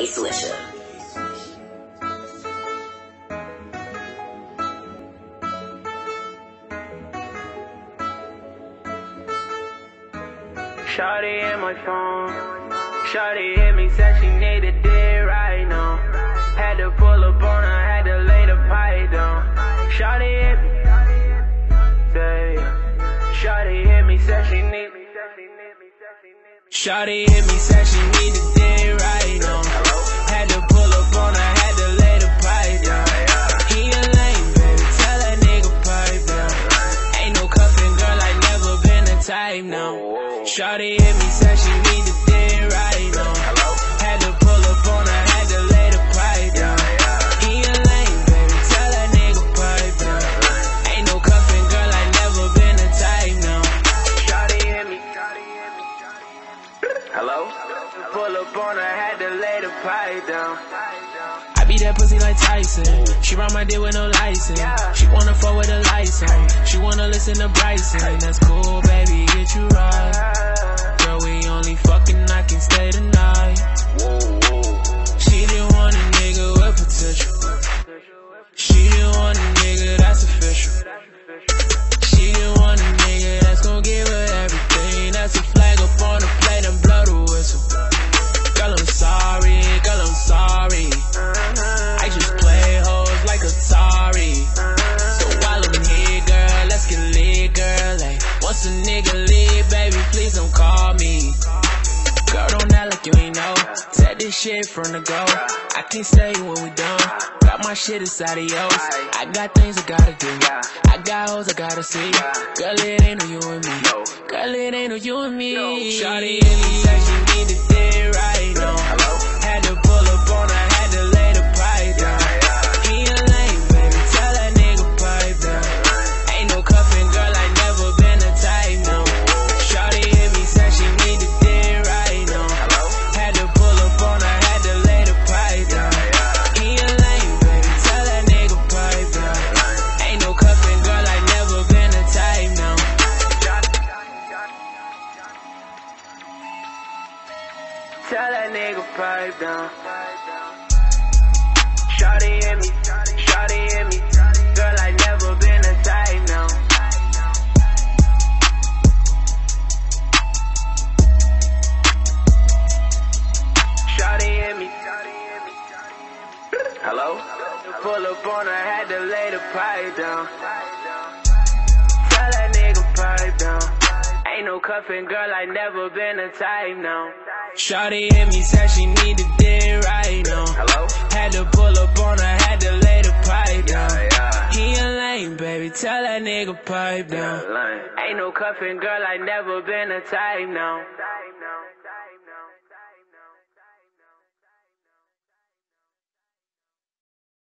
Swisher. Shawty in my phone. Shawty hit me, said she needed it right now. Had to pull up on her, had to lay the pipe down. Shawty hit me, say, Shawty hit me, said she need me. Shawty hit me, said she needed it right now. Had to pull up on her, had to lay the pipe down. He a lame, baby, tell that nigga pipe down. Ain't no cuffing, girl, I never been the type now. Shawty hit me, said she needed it right now. Had to pull up on her, had to lay the pipe down. He a lame, baby, tell that nigga pipe down. Ain't no cuffing, girl, I never been the type now. Shawty hit me. Hello? Pull up on her, had to lay the pipe down. I beat that pussy like Tyson. She ride my dick with no license. She wanna fuck with a license. She wanna listen to Bryson. That's cool, baby, get you right. Girl, we only fucking, I can stay tonight. She didn't want a nigga with potential. She didn't want a nigga that's official. She didn't want a nigga that's gon' give her everything. That's a flag up on the plate and blow the whistle. Girl, I'm sorry, girl, I'm sorry. I just play hoes like Atari. So while I'm here, girl, let's get lit, girl. Like, once a nigga leave, baby, please don't call me. Girl, don't act like you ain't know. Said this shit from the go. I can't stay when we done. Got my shit inside of yours. I got things I gotta do. I got hoes I gotta see. Girl, it ain't no you and me. Girl, it ain't no you and me. Shawty hit me, said she needed it right now. Had to pull up on her, had to lay the pipe down. He a lame, baby, tell that nigga pipe down. Ain't no cuffing, girl, I never been the type now. Shawty hit me, said she needed it right now. Had to pull up on her, had to lay the pipe down. He a lame, baby, tell that nigga pipe down. Ain't no cuffing, girl, I never been the type now. Tell that nigga pipe down. Shawty hit me, shawty hit me. Girl, I never been the type now. Shawty hit me. Hello? Pull up on her, had to lay the pipe down. Tell that nigga pipe down. Ain't no cuffing, girl, I never been the type now. Shawty hit me, said she needed it right now. Had to pull up on her, had to lay the pipe down. He a lame, baby, tell that nigga pipe down. Ain't no cuffing, girl, I never been the type now.